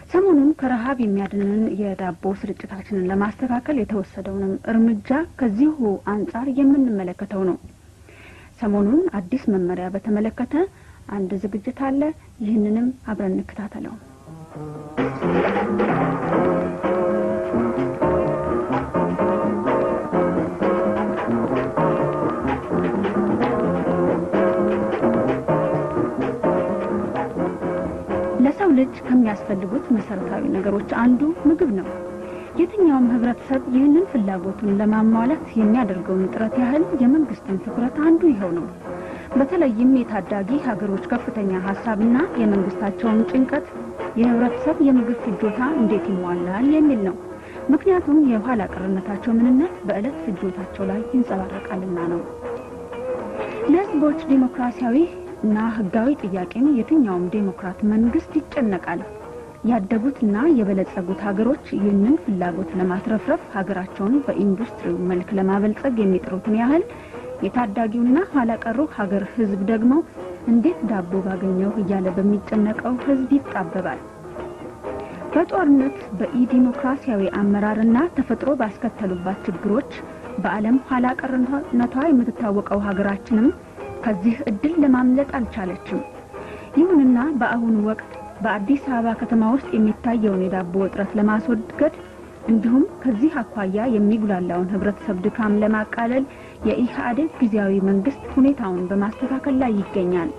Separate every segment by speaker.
Speaker 1: ሰሞኑን ከረሃብ የሚያድነን የዳቦ ስርጭታችንን ለማስተካከል የተወሰደውን እርምጃ ከዚሁ አንፃር የምንመለከተው ነው። ሰሞኑን አዲስ መመሪያ በተመለከተ አንድ ዝግጅት አለ። ይህንንም አብረን እንከታተለው። ለሰው ልጅ ከሚያስፈልጉት መሰረታዊ ነገሮች አንዱ ምግብ ነው። የትኛውም ህብረተሰብ ይህንን ፍላጎቱን ለማሟላት የሚያደርገውን ጥረት ያህል የመንግስትን ትኩረት አንዱ ይኸው ነው። በተለይም የታዳጊ ሀገሮች ከፍተኛ ሐሳብና የመንግስታቸውን ጭንቀት የህብረተሰብ የምግብ ፍጆታ እንዴት ይሟላል የሚል ነው። ምክንያቱም የኋላ ቀርነታቸው ምንነት በእለት ፍጆታቸው ላይ ይንጸባረቃልና ነው። ለህዝቦች ዲሞክራሲያዊ እና ህጋዊ ጥያቄም የትኛውም ዲሞክራት መንግስት ይጨነቃል። ያደጉትና የበለጸጉት ሀገሮች ይህንን ፍላጎት ለማትረፍረፍ ሀገራቸውን በኢንዱስትሪው መልክ ለማበልጸግ የሚጥሩትን ያህል የታዳጊውና ኋላ ቀሩ ሀገር ህዝብ ደግሞ እንዴት ዳቦ ባገኘው እያለ በሚጨነቀው ህዝብ ይጣበባል። በጦርነት በኢዲሞክራሲያዊ አመራርና ተፈጥሮ ባስከተሉባት ችግሮች በዓለም ኋላ ቀርነቷ የምትታወቀው ሀገራችንም ከዚህ እድል ለማምለጥ አልቻለችም። ይሁንና በአሁኑ ወቅት በአዲስ አበባ ከተማ ውስጥ የሚታየውን የዳቦ እጥረት ለማስወገድ እንዲሁም ከዚህ አኳያ የሚጉላላውን ህብረተሰብ ድካም ለማቃለል የኢህአዴግ ጊዜያዊ መንግስት ሁኔታውን በማስተካከል ላይ ይገኛል።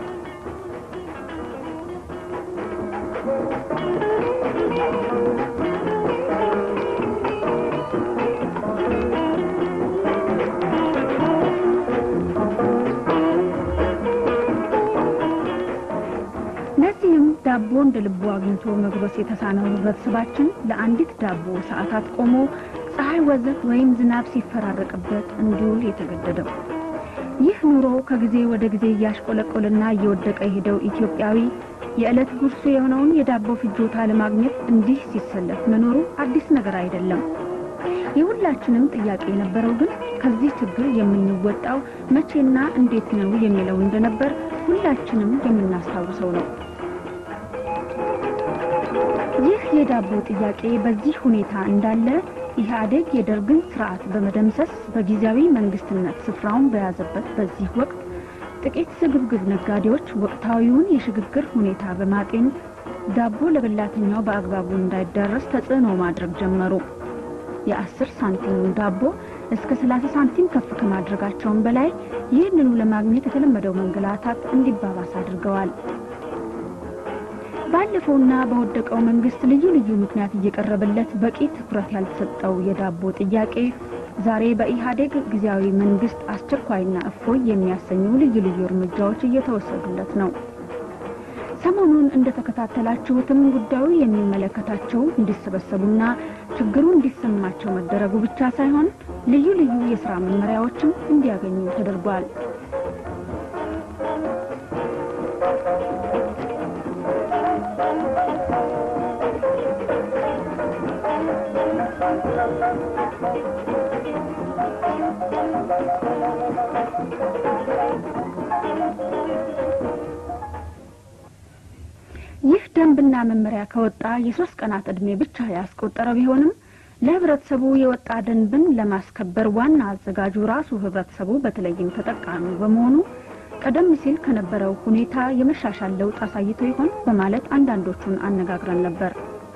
Speaker 1: ዳቦ እንደ ልቡ አግኝቶ መግበስ የተሳነው ህብረተሰባችን ለአንዲት ዳቦ ሰዓታት ቆሞ ፀሐይ ወዘት ወይም ዝናብ ሲፈራረቅበት እንዲውል የተገደደው። ይህ ኑሮ ከጊዜ ወደ ጊዜ ያሽቆለቆለና እየወደቀ ሄደው ኢትዮጵያዊ የዕለት ጉርሱ የሆነውን የዳቦ ፍጆታ ለማግኘት እንዲህ ሲሰለፍ መኖሩ አዲስ ነገር አይደለም። የሁላችንም ጥያቄ የነበረው ግን ከዚህ ችግር የምንወጣው መቼና እንዴት ነው የሚለው እንደነበር ሁላችንም የምናስታውሰው ነው። ይህ የዳቦ ጥያቄ በዚህ ሁኔታ እንዳለ ኢህአዴግ የደርግን ስርዓት በመደምሰስ በጊዜያዊ መንግስትነት ስፍራውን በያዘበት በዚህ ወቅት ጥቂት ስግብግብ ነጋዴዎች ወቅታዊውን የሽግግር ሁኔታ በማጤን ዳቦ ለበላተኛው በአግባቡ እንዳይደረስ ተጽዕኖ ማድረግ ጀመሩ። የ10 ሳንቲም ዳቦ እስከ 30 ሳንቲም ከፍ ከማድረጋቸውም በላይ ይህንኑ ለማግኘት የተለመደው መንገላታት እንዲባባስ አድርገዋል። ባለፈውና በወደቀው መንግስት ልዩ ልዩ ምክንያት እየቀረበለት በቂ ትኩረት ያልተሰጠው የዳቦ ጥያቄ ዛሬ በኢህአዴግ ጊዜያዊ መንግስት አስቸኳይና እፎይ የሚያሰኙ ልዩ ልዩ እርምጃዎች እየተወሰዱለት ነው። ሰሞኑን እንደተከታተላችሁትም ጉዳዩ የሚመለከታቸው እንዲሰበሰቡና ችግሩ እንዲሰማቸው መደረጉ ብቻ ሳይሆን ልዩ ልዩ የሥራ መመሪያዎችም እንዲያገኙ ተደርጓል። ይህ ደንብና መመሪያ ከወጣ የ3 ቀናት እድሜ ብቻ ያስቆጠረ ቢሆንም ለህብረተሰቡ የወጣ ደንብን ለማስከበር ዋና አዘጋጁ ራሱ ህብረተሰቡ በተለይም ተጠቃሚ በመሆኑ ቀደም ሲል ከነበረው ሁኔታ የመሻሻል ለውጥ አሳይቶ ይሆን በማለት አንዳንዶቹን አነጋግረን ነበር።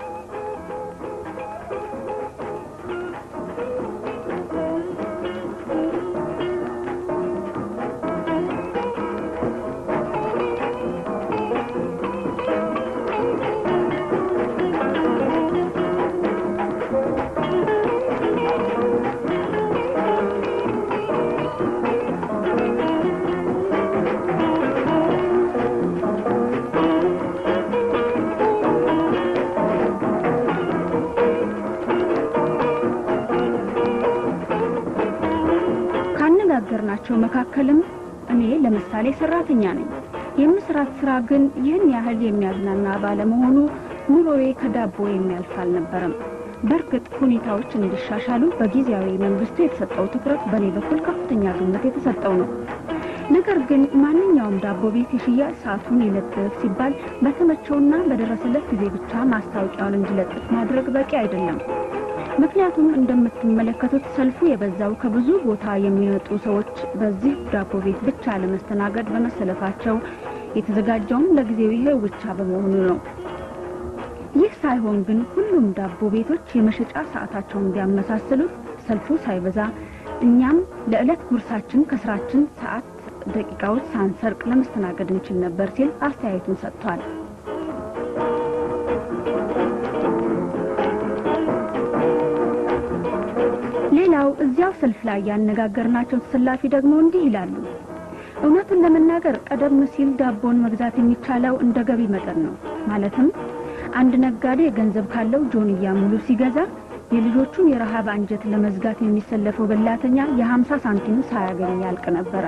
Speaker 1: ካነጋገርናቸው መካከልም እኔ ለምሳሌ ሰራተኛ ነኝ። የምስራት ስራ ግን ይህን ያህል የሚያዝናና ባለመሆኑ ኑሮዬ ከዳቦ የሚያልፍ አልነበረም። በርግጥ ሁኔታዎች እንዲሻሻሉ በጊዜያዊ መንግስቱ የተሰጠው ትኩረት በኔ በኩል ከፍተኛ ግምት የተሰጠው ነው። ነገር ግን ማንኛውም ዳቦ ቤት የሽያጭ ሰዓቱን ይለጥፍ ሲባል በተመቸውና በደረሰለት ጊዜ ብቻ ማስታወቂያውን እንዲለጥፍ ማድረግ በቂ አይደለም። ምክንያቱም እንደምትመለከቱት ሰልፉ የበዛው ከብዙ ቦታ የሚመጡ ሰዎች በዚህ ዳቦ ቤት ብቻ ለመስተናገድ በመሰለፋቸው የተዘጋጀውም ለጊዜው ይሄው ብቻ በመሆኑ ነው። ይህ ሳይሆን ግን ሁሉም ዳቦ ቤቶች የመሸጫ ሰዓታቸውን ቢያመሳስሉት ሰልፉ ሳይበዛ እኛም ለዕለት ጉርሳችን ከስራችን ሰዓት ደቂቃዎች ሳንሰርቅ ለመስተናገድ እንችል ነበር ሲል አስተያየቱን ሰጥቷል። ሌላው እዚያው ሰልፍ ላይ ያነጋገርናቸው ተሰላፊ ደግሞ እንዲህ ይላሉ። እውነቱን ለመናገር ቀደም ሲል ዳቦን መግዛት የሚቻለው እንደ ገቢ መጠን ነው። ማለትም አንድ ነጋዴ ገንዘብ ካለው ጆንያ ሙሉ ሲገዛ የልጆቹን የረሃብ አንጀት ለመዝጋት የሚሰለፈው በላተኛ የ50 ሳንቲም ሳያገኝ ያልቅ ነበር።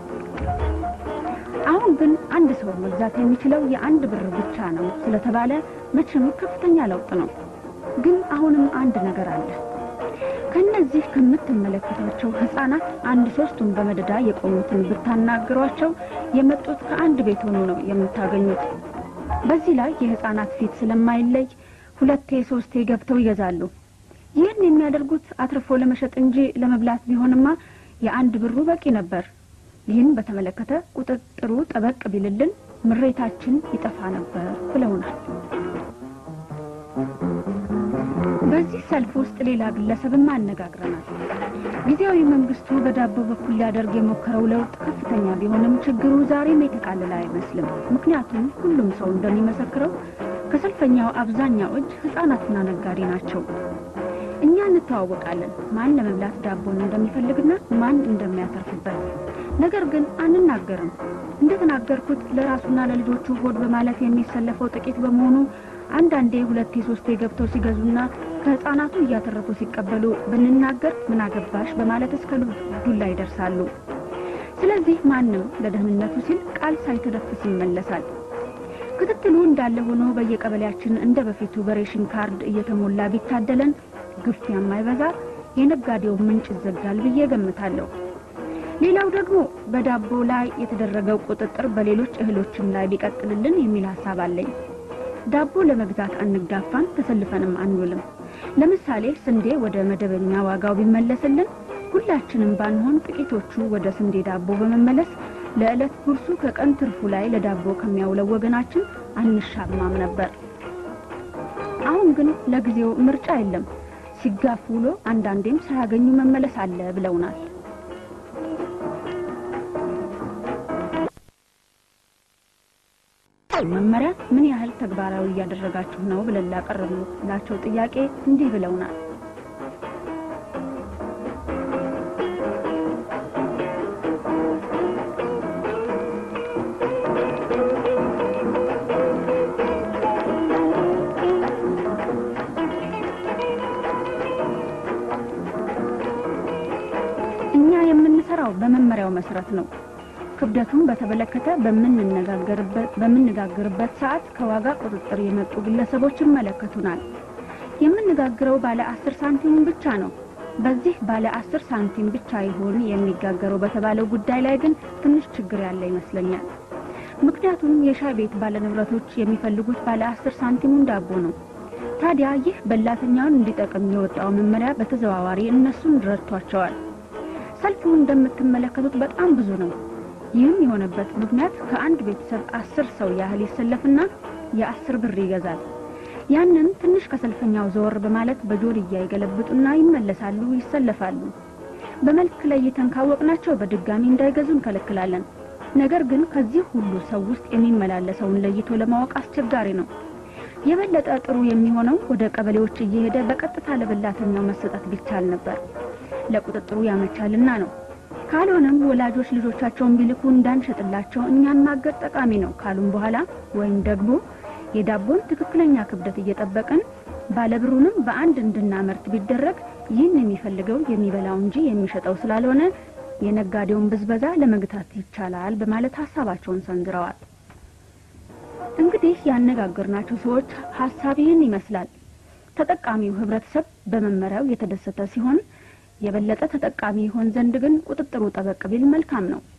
Speaker 1: አሁን ግን አንድ ሰው መግዛት የሚችለው የአንድ ብር ብቻ ነው ስለተባለ መቼም ከፍተኛ ለውጥ ነው። ግን አሁንም አንድ ነገር አለ። ከነዚህ ከምትመለከቷቸው ህፃናት አንድ ሶስቱን በመደዳ የቆሙትን ብታናገሯቸው የመጡት ከአንድ ቤት ሆኖ ነው የምታገኙት። በዚህ ላይ የህፃናት ፊት ስለማይለይ ሁለቴ ሶስቴ ገብተው ይገዛሉ። ይህን የሚያደርጉት አትርፎ ለመሸጥ እንጂ ለመብላት ቢሆንማ የአንድ ብሩ በቂ ነበር። ይህን በተመለከተ ቁጥጥሩ ጠበቅ ቢልልን ምሬታችን ይጠፋ ነበር ብለውናል። በዚህ ሰልፍ ውስጥ ሌላ ግለሰብም አነጋግረናል። ጊዜያዊ መንግስቱ በዳቦ በኩል ሊያደርግ የሞከረው ለውጥ ከፍተኛ ቢሆንም ችግሩ ዛሬም የተቃለለ አይመስልም። ምክንያቱም ሁሉም ሰው እንደሚመሰክረው ከሰልፈኛው አብዛኛው እጅ ህፃናትና ነጋዴ ናቸው። እኛ እንተዋወቃለን ማን ለመብላት ዳቦን እንደሚፈልግና ማን እንደሚያተርፍበት። ነገር ግን አንናገርም። እንደተናገርኩት ለራሱና ለልጆቹ ሆድ በማለት የሚሰለፈው ጥቂት በመሆኑ አንዳንዴ ሁለቴ ሶስቴ ገብተው ሲገዙና ከህፃናቱ እያተረፉ ሲቀበሉ ብንናገር ምን አገባሽ በማለት እስከ ዱላ ይደርሳሉ። ስለዚህ ማንም ለደህንነቱ ሲል ቃል ሳይተደፍስ ይመለሳል። ክትትሉ እንዳለ ሆኖ በየቀበሌያችን እንደ በፊቱ በሬሽን ካርድ እየተሞላ ቢታደለን ግፍት የማይበዛ የነጋዴው ምንጭ ይዘጋል ብዬ ገምታለሁ። ሌላው ደግሞ በዳቦ ላይ የተደረገው ቁጥጥር በሌሎች እህሎችም ላይ ቢቀጥልልን የሚል ሐሳብ አለኝ። ዳቦ ለመግዛት አንጋፋን ተሰልፈንም አንውልም። ለምሳሌ ስንዴ ወደ መደበኛ ዋጋው ቢመለስልን ሁላችንም ባንሆን ጥቂቶቹ ወደ ስንዴ ዳቦ በመመለስ ለዕለት ጉርሱ ከቀን ትርፉ ላይ ለዳቦ ከሚያውለው ወገናችን አንሻማም ነበር። አሁን ግን ለጊዜው ምርጫ የለም። ሲጋፉ ውሎ አንዳንዴም ሳያገኙ መመለስ አለ ብለውናል። መመሪያ ምን ያህል ተግባራዊ ያደረጋችሁ ነው ብለን ላቀረብናቸው ጥያቄ እንዲህ ብለውናል። እኛ የምንሰራው በመመሪያው መሰረት ነው። ክብደቱን በተመለከተ በምንነጋገርበት ሰዓት ከዋጋ ቁጥጥር የመጡ ግለሰቦች ይመለከቱናል። የምንነጋገረው ባለ 10 ሳንቲም ብቻ ነው። በዚህ ባለ 10 ሳንቲም ብቻ ይሆን የሚጋገረው በተባለው ጉዳይ ላይ ግን ትንሽ ችግር ያለ ይመስለኛል። ምክንያቱም የሻይ ቤት ባለንብረቶች የሚፈልጉት ባለ 10 ሳንቲሙን ዳቦ ነው። ታዲያ ይህ በላተኛውን እንዲጠቅም የወጣው መመሪያ በተዘዋዋሪ እነሱን ረድቷቸዋል። ሰልፉ እንደምትመለከቱት በጣም ብዙ ነው። ይህም የሆነበት ምክንያት ከአንድ ቤተሰብ 10 ሰው ያህል ይሰለፍና የ10 ብር ይገዛል። ያንን ትንሽ ከሰልፈኛው ዘወር በማለት በጆርያ ይገለብጡና ይመለሳሉ፣ ይሰለፋሉ። በመልክ ለይተን ካወቅናቸው በድጋሚ እንዳይገዙ እንከለክላለን። ነገር ግን ከዚህ ሁሉ ሰው ውስጥ የሚመላለሰውን ለይቶ ለማወቅ አስቸጋሪ ነው። የበለጠ ጥሩ የሚሆነው ወደ ቀበሌዎች እየሄደ በቀጥታ ለበላተኛው መሰጠት ቢቻል ነበር። ለቁጥጥሩ ያመቻልና ነው። ካልሆነም ወላጆች ልጆቻቸውን ቢልኩ እንዳንሸጥላቸው እኛን ማገድ ጠቃሚ ነው ካሉን በኋላ ወይም ደግሞ የዳቦን ትክክለኛ ክብደት እየጠበቀን ባለብሩንም በአንድ እንድናመርት ቢደረግ ይህን የሚፈልገው የሚበላው እንጂ የሚሸጠው ስላልሆነ የነጋዴውን ብዝበዛ ለመግታት ይቻላል በማለት ሐሳባቸውን ሰንዝረዋል። እንግዲህ ያነጋገርናቸው ሰዎች ሐሳብ ይህን ይመስላል። ተጠቃሚው ህብረተሰብ በመመሪያው የተደሰተ ሲሆን የበለጠ ተጠቃሚ ይሆን ዘንድ ግን ቁጥጥሩ ጠበቅ ቢል መልካም ነው።